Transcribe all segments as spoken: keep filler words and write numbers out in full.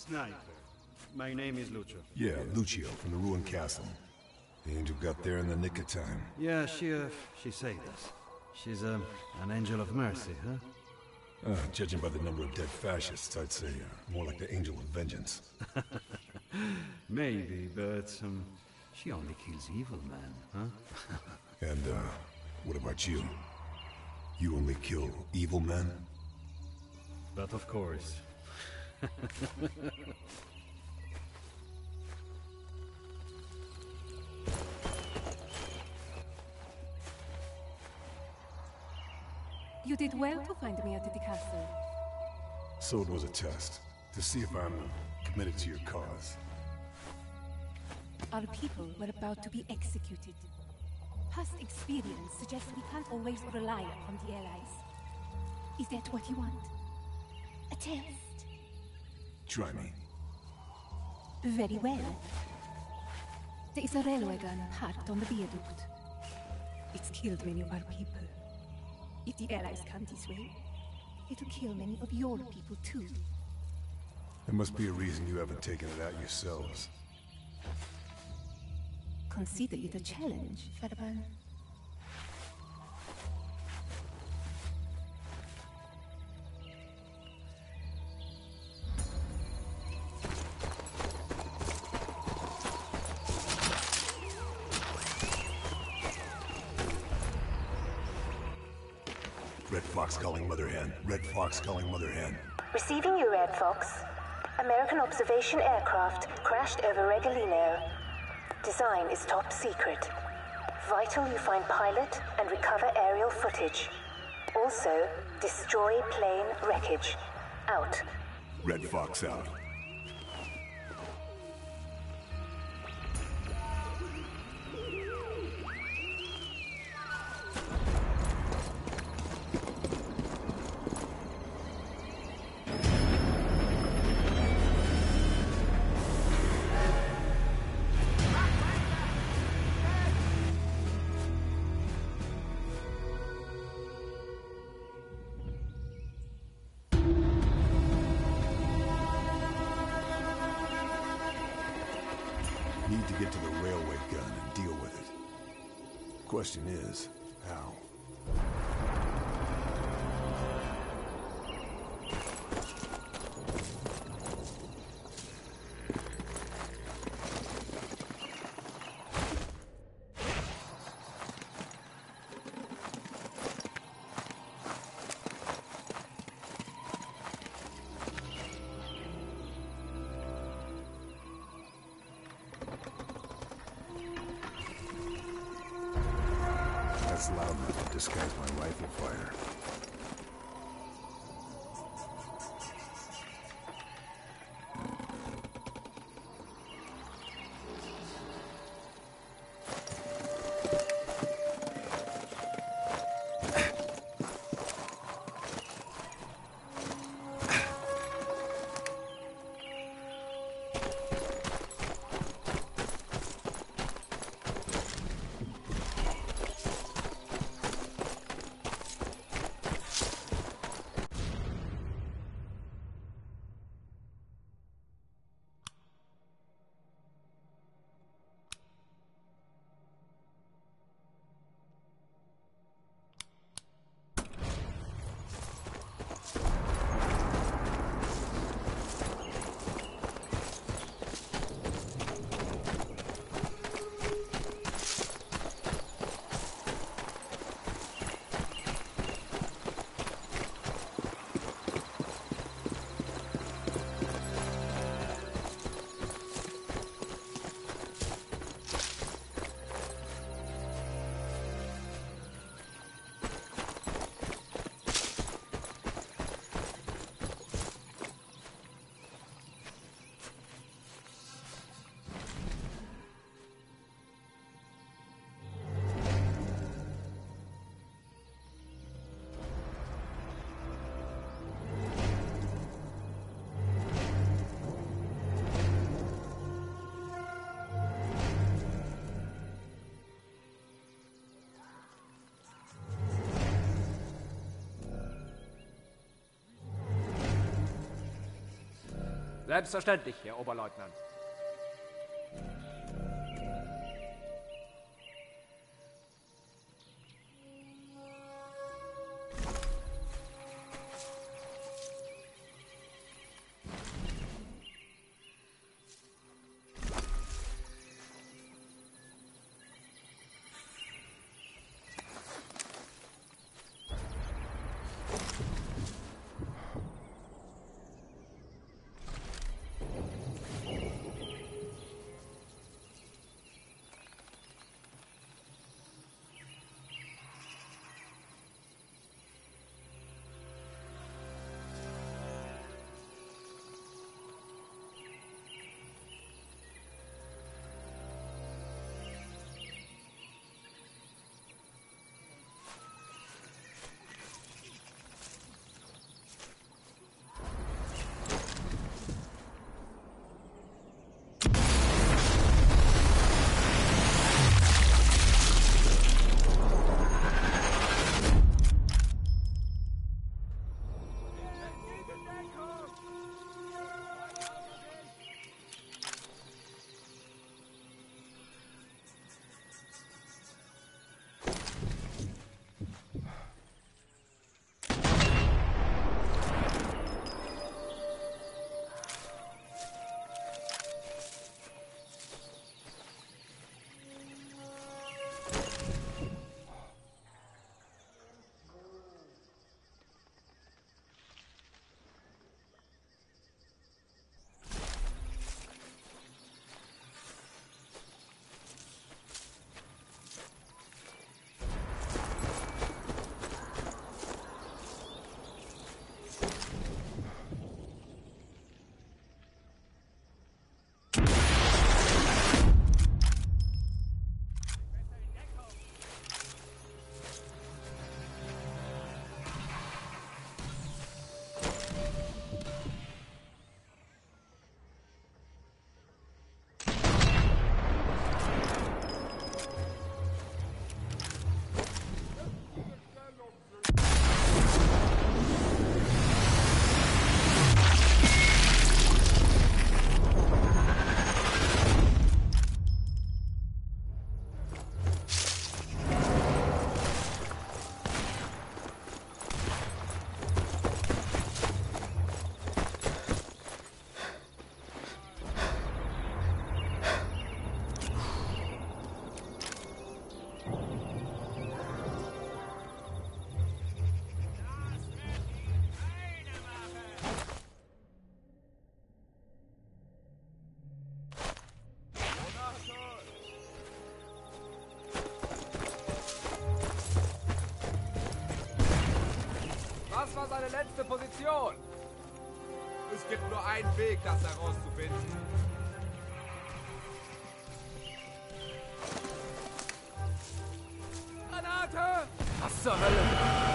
Sniper. My name is Lucio. Yeah, Lucio from the ruined castle. The angel got there in the nick of time. Yeah, she, uh, she saved us. She's, um, an angel of mercy, huh? Uh, judging by the number of dead fascists, I'd say uh, more like the angel of vengeance. Maybe, but, um, she only kills evil men, huh? And, uh, what about you? You only kill evil men? But of course. You did well to find me at the castle. So it was a test, to see if I'm committed to your cause. Our people were about to be executed. Past experience suggests we can't always rely on the Allies. Is that what you want? A test? Try me. Very well. There is a railway gun parked on the viaduct. It's killed many of our people. If the Allies come this way, it'll kill many of your people too. There must be a reason you haven't taken it out yourselves. Consider it a challenge, Farban. Red Fox calling Mother Hen. Red Fox calling Mother Hen. Receiving you, Red Fox. American observation aircraft crashed over Regolino. Design is top secret. Vital you find pilot and recover aerial footage. Also, destroy plane wreckage. Out. Red Fox out. Need to get to the railway gun and deal with it. Question is, how? That's loud enough to disguise my rifle fire. Selbstverständlich, Herr Oberleutnant. Das war seine letzte Position. Es gibt nur einen Weg, das herauszufinden. Granate! Was zur Hölle?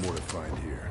more to find here.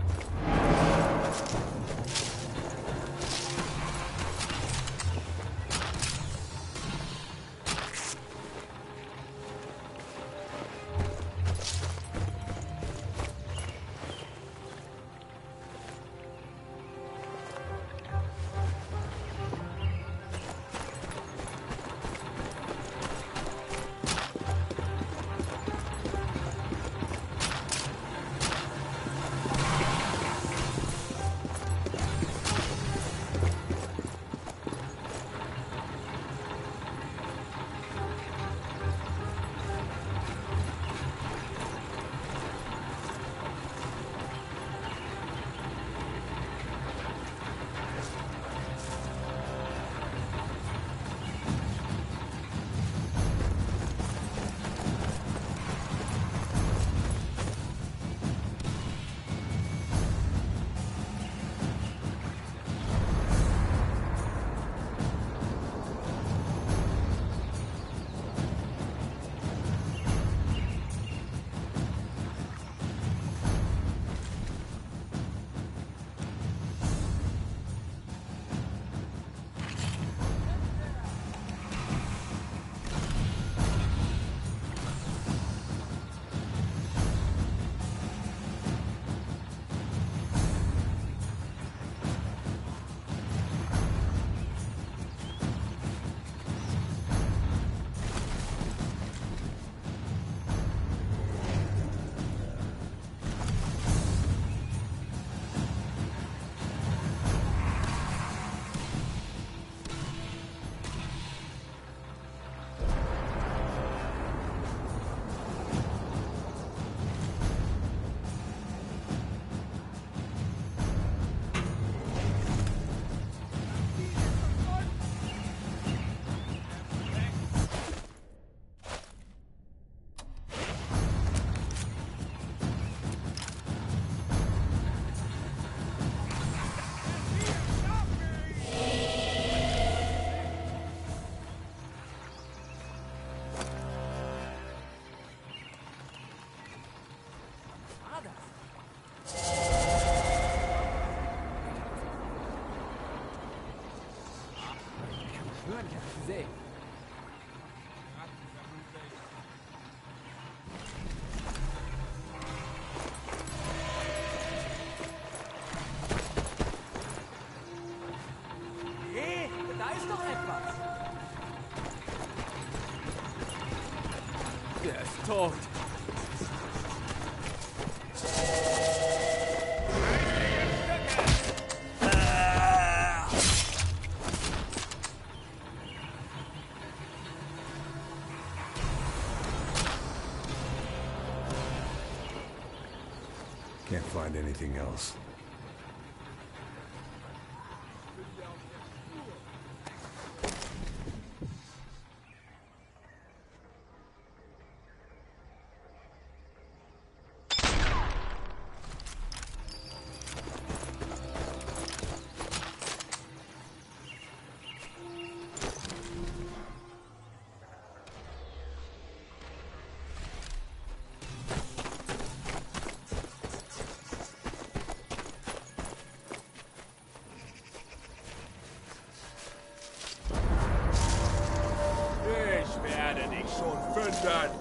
See. Hey, da ist doch etwas. Der ist tot. Can't find anything else. Ich werde dich schon finden.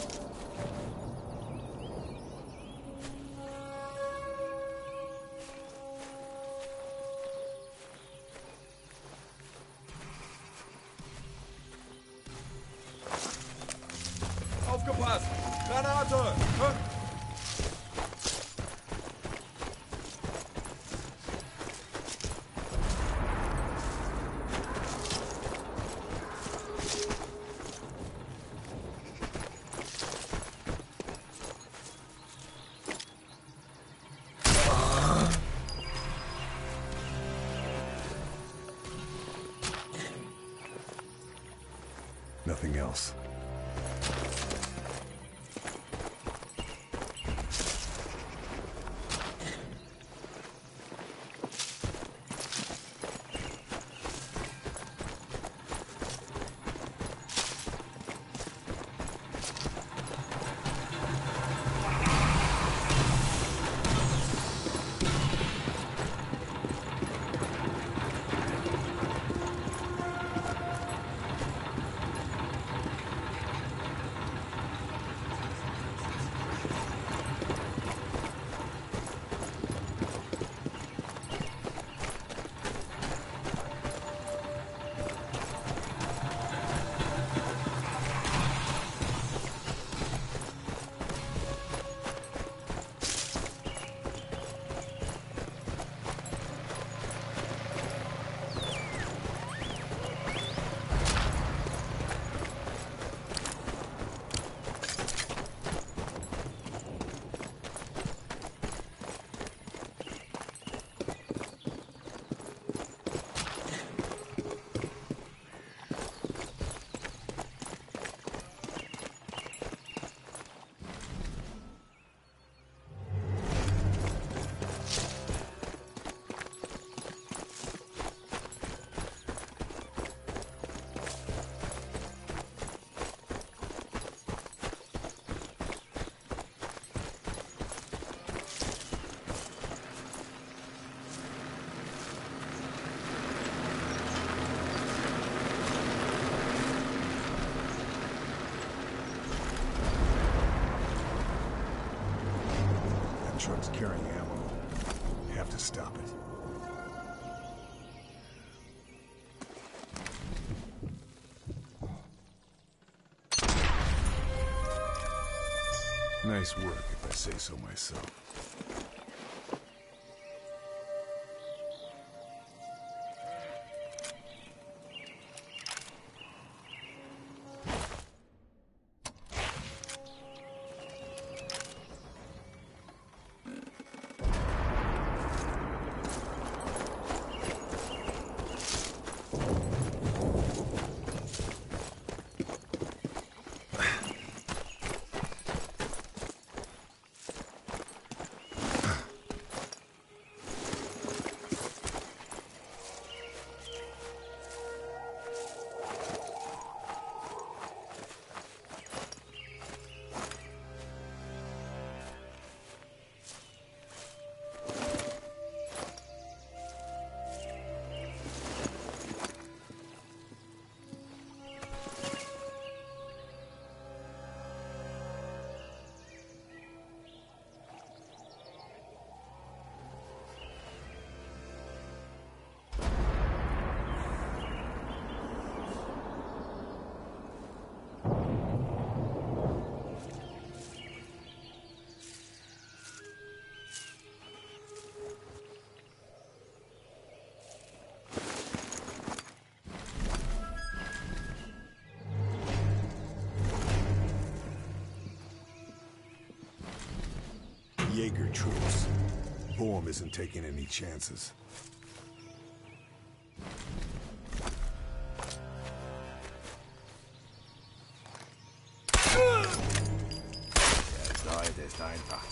Aufgepasst! Granate! Hä? Nothing else. truck's carrying ammo. We have to stop it. Nice work, if I say so myself. Jaeger troops. Boehm isn't taking any chances. Das Leute ist einfach.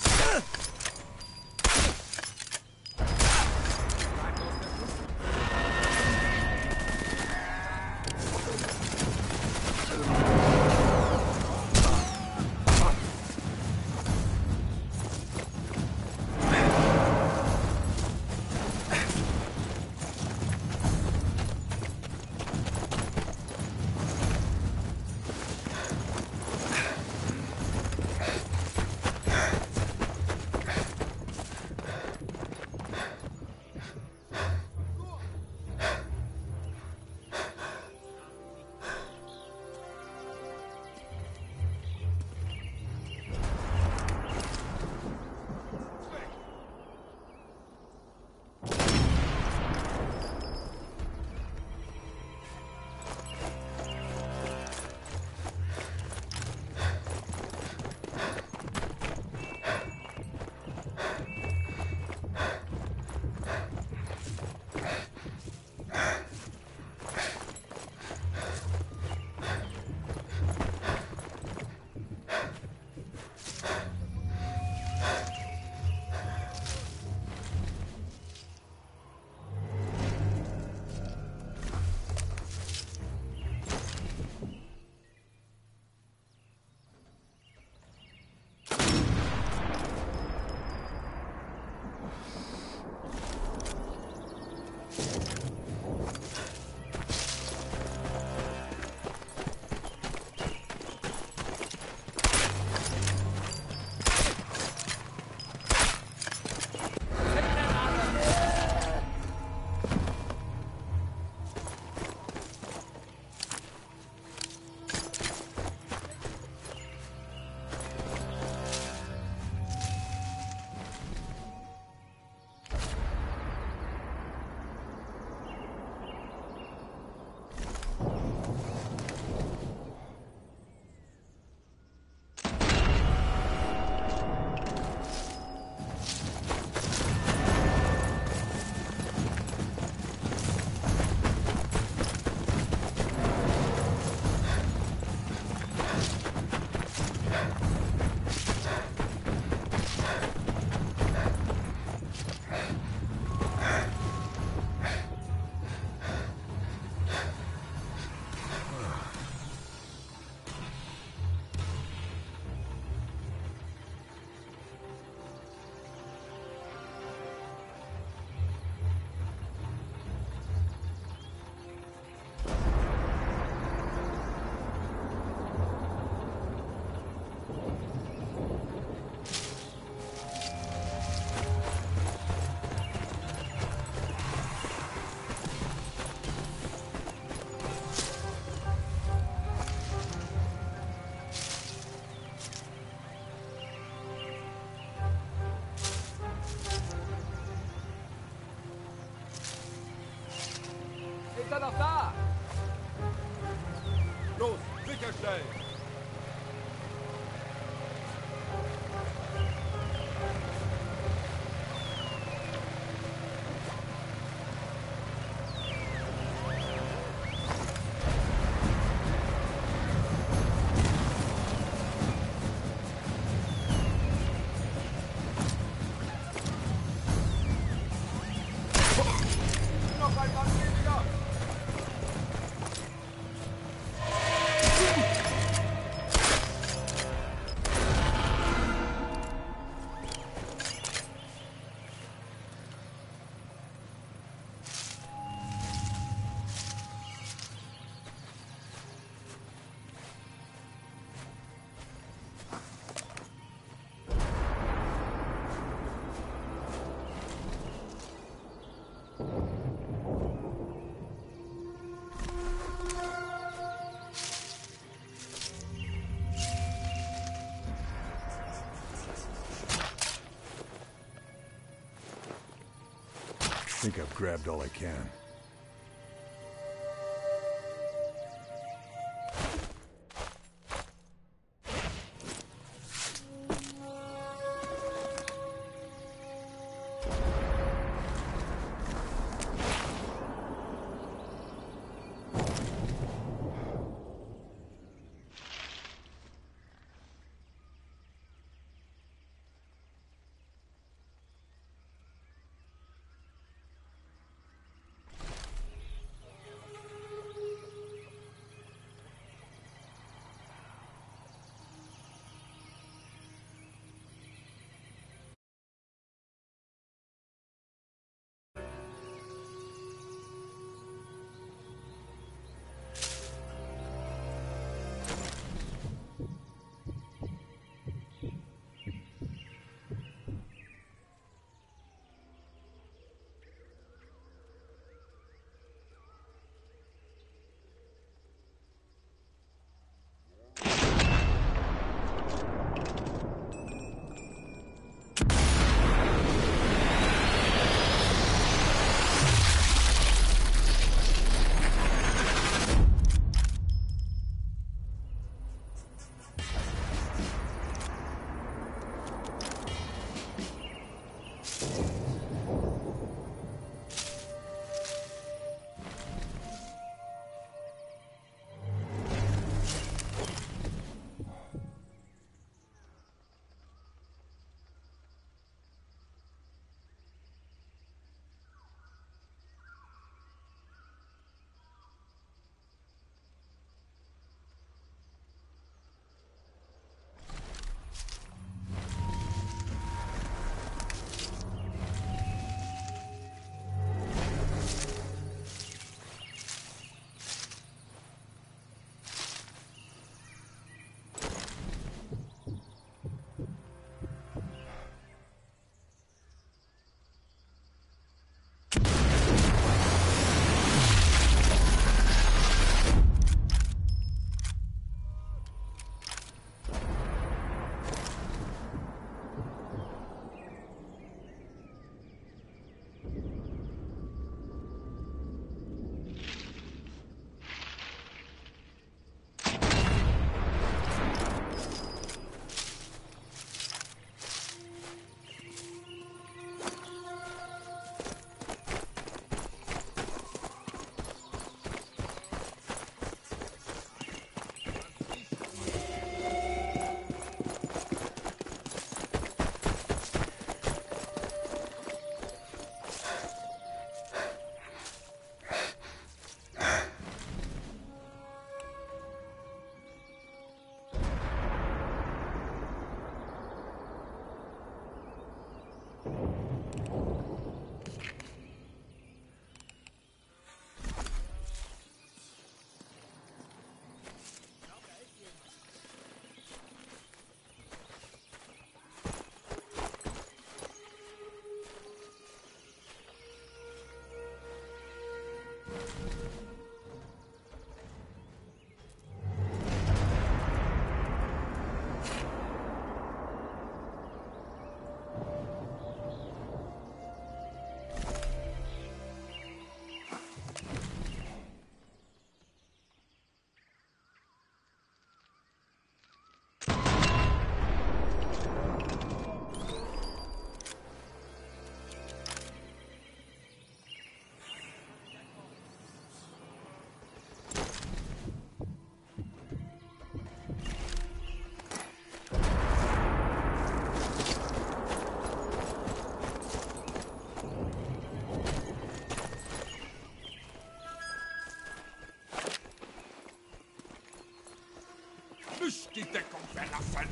Ist er noch da? Los, sicherstellen! I think I've grabbed all I can. Nicht die Deckung verlassen!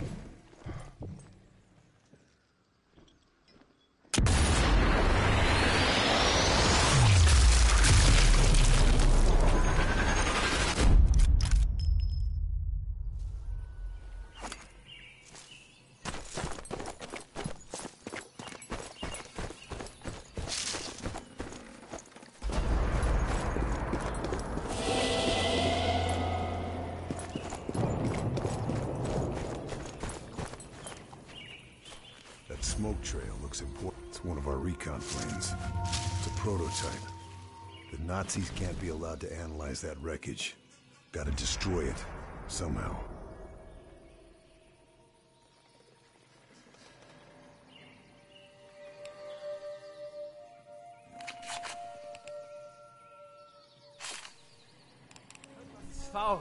Smoke trail looks important. It's one of our recon planes. It's a prototype. The Nazis can't be allowed to analyze that wreckage. Gotta destroy it, somehow. It's faul.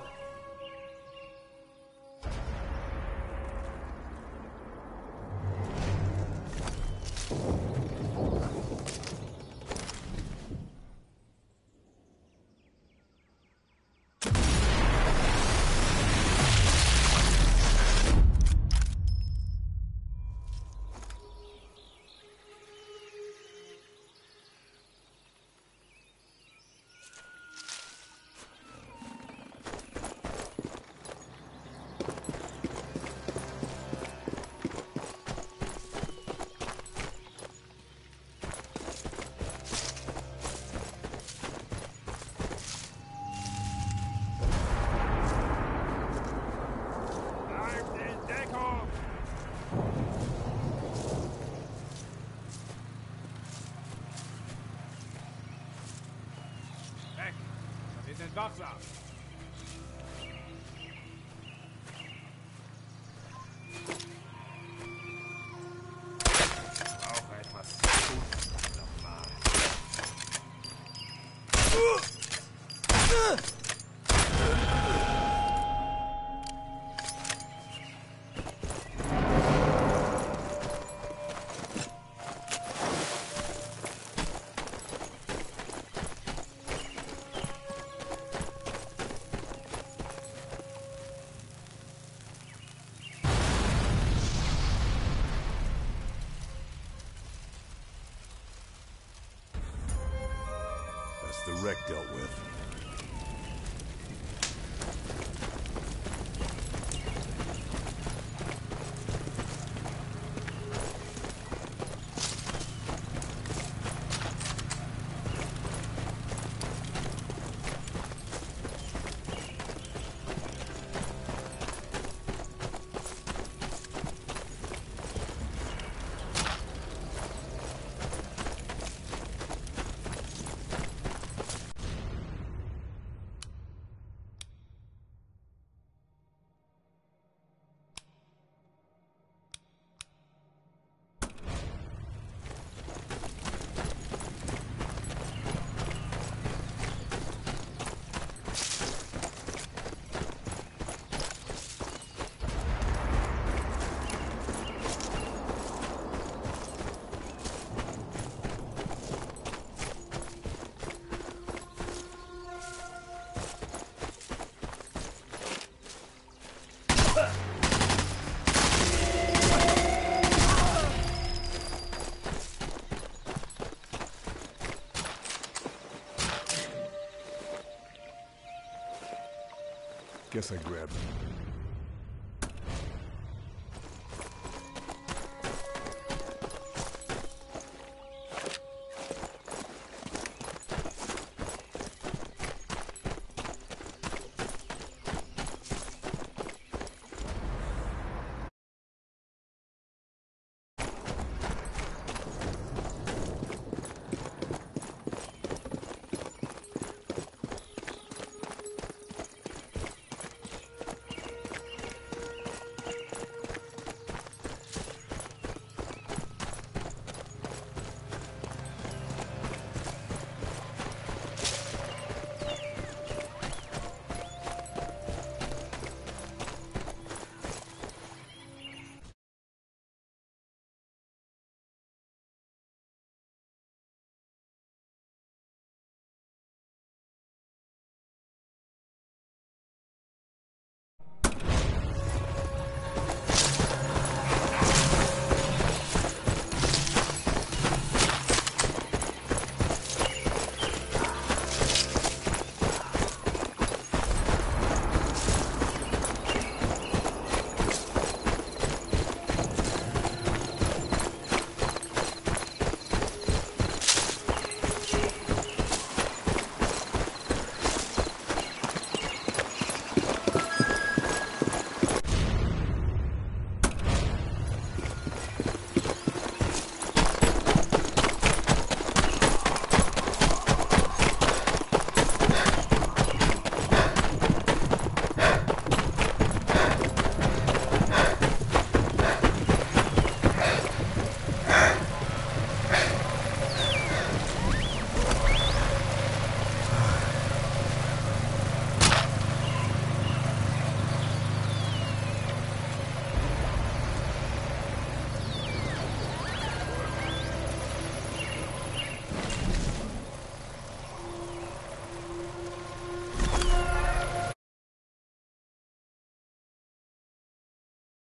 Wir sind wachsam. Auch etwas tun. Nochmal. The wreck dealt with. Guess I grabbed him.